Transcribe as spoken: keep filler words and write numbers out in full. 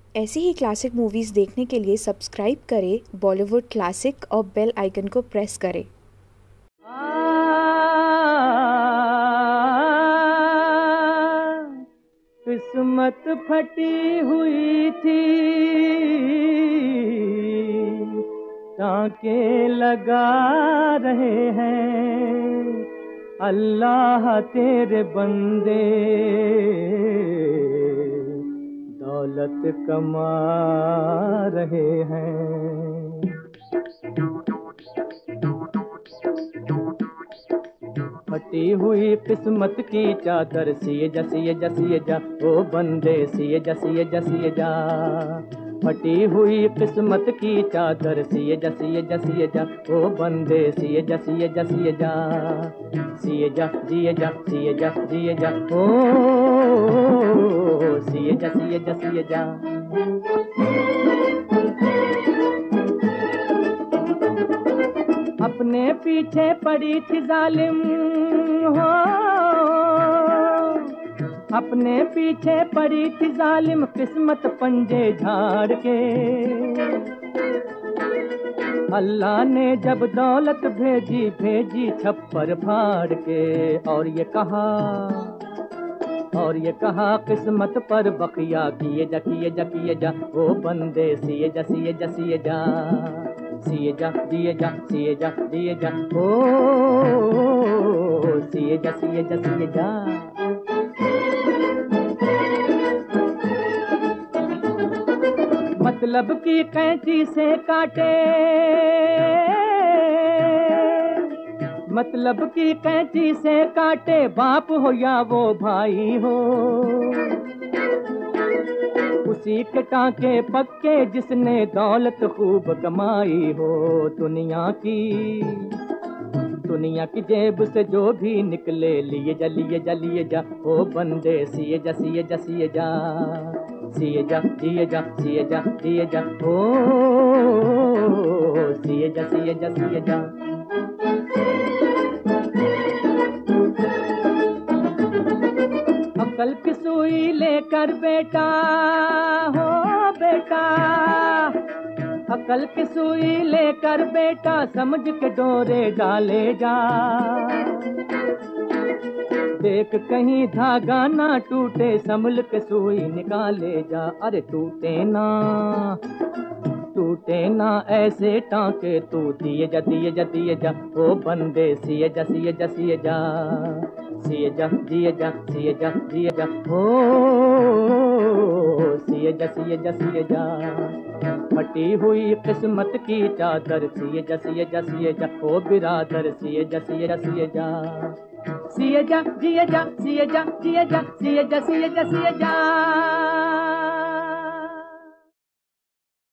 ऐसी ही classic movies देखने के लिए सब्सक्राइब करें बॉलीवुड क्लासिक और बेल आइकन को प्रेस करें। किस्मत फटी हुई थी, टांके लगा रहे हैं अल्लाह तेरे बंदे, दौलत कमा रहे हैं। फटी हुई किस्मत की चादर सिए जा सिए जा सिए जा ओ बंदे सिए जा सिए जा सिए जा। फटी हुई किस्मत की चादर सिए जा सिए जा सिए जा ओ बंदे सिए जा सिए जा सिए जा। सिए जा जिए जा सिए जा जिए जा ओ सिए जा सिए जा सिए जा। अपने पीछे पड़ी थी जालिम हो, अपने पीछे पड़ी थी जालिम किस्मत पंजे झाड़ के। अल्लाह ने जब दौलत भेजी भेजी छप्पर फाड़ के, और ये कहा और ये कहा किस्मत पर बकिया किए जा किए जा किए जा ओ बंदे सिए जा सिए जा सिए जा। सिए जा दिए जा सिए जा दिए जा ओ सिए जा सिए जा सिए जा। मतलब की कैंची से काटे, मतलब की कैंची से काटे बाप हो या वो भाई हो। उसी के टांके पक्के जिसने दौलत खूब कमाई हो। दुनिया की दुनिया की जेब से जो भी निकले लिए जा लिए जा लिए जा ओ बंदे सिए जा सिए जा सिए जा। सिए जा जिए जा सिए जा जिए जा ओ सिए जा सिए जा सिए जा। अकल की सुई लेकर बेटा हो बेटा, अकल की सुई लेकर बेटा समझ के डोरे डाले जा। देख कहीं धागा ना टूटे संभल के सुई निकाले जा। अरे टूटे ना टूटे ना ऐसे टांके तू दिए जा दिए जा दिए जा ओ बंदे सिए जा सिए जा सिए जा। सिए जा दिए जा सिए जा दिए जा ओ सिए जा सिए जा सिए जा। फटी हुई किस्मत की चादर सिए जा सिए जा सिए जा ओ बिरादर सिए जा सिए जा सिए जा। सिए जा जिए जा सिए जा जिए जा सिए जा सिए जा सिए जा।